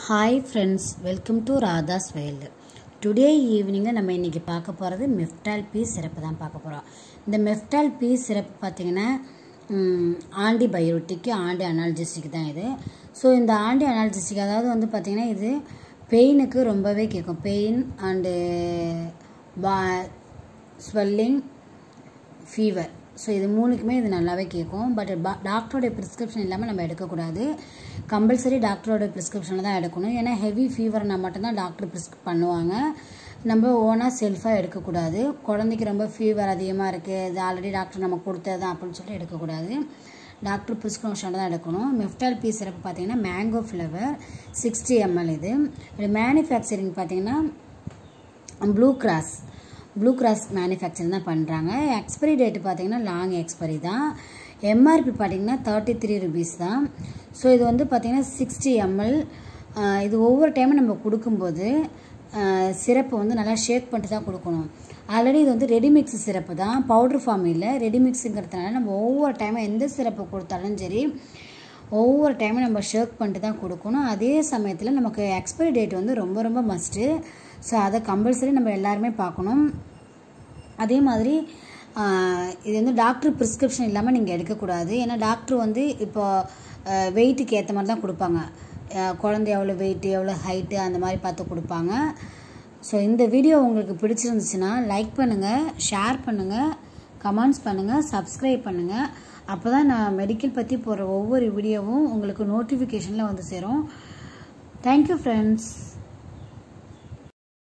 Hi friends, welcome to Radha's World. Today evening நம்ம இன்னைக்கு பார்க்க போறது meftal-p syrup தான் பார்க்க போறோம். இந்த meftal-p syrup பாத்தீங்கன்னா ஆன்டிபயோட்டிக் ஆன்டி அனால்ஜெசிக் தான் இது. சோ இந்த ஆன்டி அனால்ஜெசிக் அதாவது வந்து பாத்தீங்கன்னா இது பெயினுக்கு ரொம்பவே கேக்கும். Pain and swelling fever. So இது மூணுக்குமே இது நல்லாவே கேட்கும். பட் டாக்டரோட ப்ரிஸ்கிரிப்ஷன் இல்லாமல் நம்ம எடுக்கக்கூடாது. கம்பல்சரி டாக்டரோட ப்ரிஸ்கிரிப்ஷனில் தான் எடுக்கணும். ஏன்னா ஹெவி ஃபீவர்னா மட்டும்தான் டாக்டர் ப்ரிஸ்கிரைப் பண்ணுவாங்க. நம்ம ஓனாக செல்ஃபாக எடுக்கக்கூடாது. குழந்தைக்கு ரொம்ப ஃபீவர் அதிகமாக இருக்குது, இது ஆல்ரெடி டாக்டர் நம்ம கொடுத்தது தான் அப்படின்னு சொல்லிட்டு எடுக்கக்கூடாது. டாக்டர் ப்ரிஸ்கிரிப்ஷன் தான் எடுக்கணும். meftal-p சிரப் பார்த்தீங்கன்னா மேங்கோ ஃப்ளேவர் 60 ml. இது மேனுஃபேக்சரிங் பார்த்தீங்கன்னா ப்ளூ கிராஸ் மேனுஃபேக்சரிங் தான் பண்ணுறாங்க. எக்ஸ்பைரி டேட்டு பார்த்தீங்கன்னா லாங் எக்ஸ்பைரி தான். எம்ஆர்பி பார்த்தீங்கன்னா 33 rupees தான். ஸோ இது வந்து பார்த்தீங்கன்னா 60 ml. இது ஒவ்வொரு டைமும் நம்ம கொடுக்கும்போது சிரப்பு வந்து நல்லா ஷேக் பண்ணிட்டு தான் கொடுக்கணும். ஆல்ரெடி இது வந்து ரெடிமிக்ஸ் சிரப்பு தான், பவுடர் ஃபார்ம் இல்லை. ரெடிமிக்ஸுங்கிறதுனால நம்ம ஒவ்வொரு டைமும் எந்த சிரப்பு கொடுத்தாலும் சரி ஒவ்வொரு டைமும் நம்ம ஷேக் பண்ணிட்டு தான் கொடுக்கணும். அதே சமயத்தில் நமக்கு எக்ஸ்பைரி டேட் வந்து ரொம்ப ரொம்ப மஸ்ட்டு. ஸோ அதை கம்பல்சரி நம்ம எல்லாருமே பார்க்கணும். அதே மாதிரி இது வந்து டாக்டர் ப்ரிஸ்கிரிப்ஷன் இல்லாமல் நீங்கள் எடுக்கக்கூடாது. ஏன்னா டாக்டர் வந்து இப்போ வெயிட்டுக்கு ஏற்ற மாதிரி தான் கொடுப்பாங்க. குழந்தை எவ்வளோ வெயிட்டு எவ்வளோ ஹைட்டு அந்த மாதிரி பார்த்து கொடுப்பாங்க. ஸோ இந்த வீடியோ உங்களுக்கு பிடிச்சிருந்துச்சுன்னா லைக் பண்ணுங்கள், ஷேர் பண்ணுங்கள், கமெண்ட்ஸ் பண்ணுங்கள், சப்ஸ்கிரைப் பண்ணுங்கள். அப்போ தான் நான் மெடிக்கல் பற்றி போகிற ஒவ்வொரு வீடியோவும் உங்களுக்கு நோட்டிஃபிகேஷனில் வந்து சேரும். Thank you friends.